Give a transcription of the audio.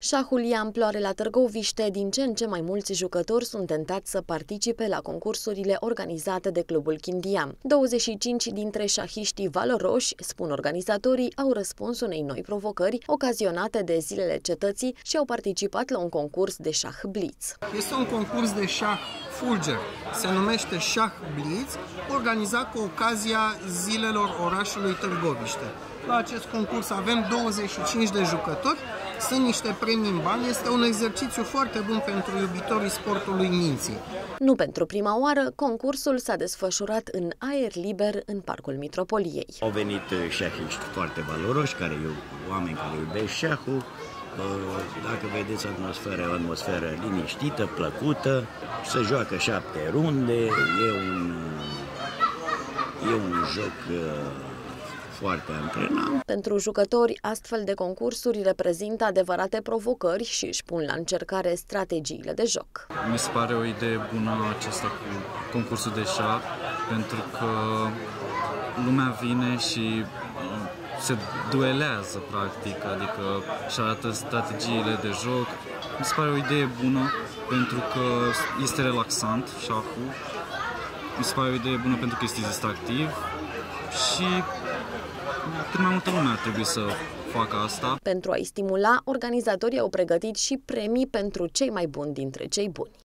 Șahul ia amploare la Târgoviște, din ce în ce mai mulți jucători sunt tentați să participe la concursurile organizate de clubul Chindia. 25 dintre șahiștii valoroși, spun organizatorii, au răspuns unei noi provocări ocazionate de Zilele Cetății și au participat la un concurs de șah blitz. Este un concurs de șah fulger, se numește Șah Blitz, organizat cu ocazia Zilelor orașului Târgoviște. La acest concurs avem 25 de jucători, sunt niște premii în bani, este un exercițiu foarte bun pentru iubitorii sportului minții. Nu pentru prima oară, concursul s-a desfășurat în aer liber în Parcul Mitropoliei. Au venit șahiști foarte valoroși, oameni care iubesc șahul. Dacă vedeți atmosfera, o atmosferă liniștită, plăcută, se joacă 7 runde, e un joc foarte antrenant. Pentru jucători, astfel de concursuri reprezintă adevărate provocări și își pun la încercare strategiile de joc. Mi se pare o idee bună aceasta cu concursul de șah, pentru că lumea vine și se duelează, practic, adică își arată strategiile de joc. Mi se pare o idee bună pentru că este relaxant șahul. Mi se pare o idee bună pentru că este distractiv și cât mai multă lume ar trebui să facă asta. Pentru a-i stimula, organizatorii au pregătit și premii pentru cei mai buni dintre cei buni.